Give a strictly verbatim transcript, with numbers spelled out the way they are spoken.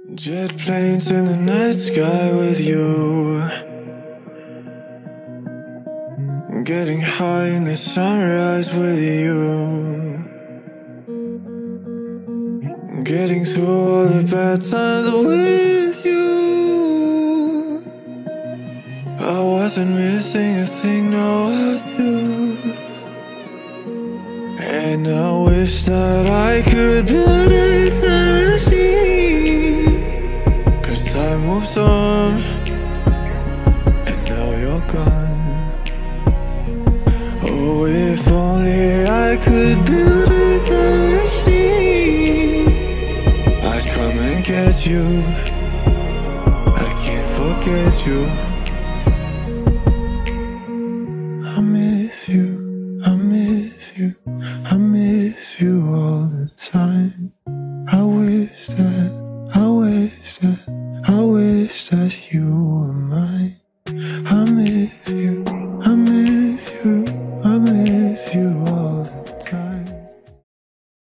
Jet planes in the night sky with you, getting high in the sunrise with you, getting through all the bad times with you. I wasn't missing a thing, now I do. And I wish that I could build a time machine, 'cause time moves on, and now you're gone. Oh, if only I could build a time machine, I'd come and get you. I can't forget you. I miss you, I miss you, I miss you all the time. I wish that, I wish that, I wish that you were mine. I miss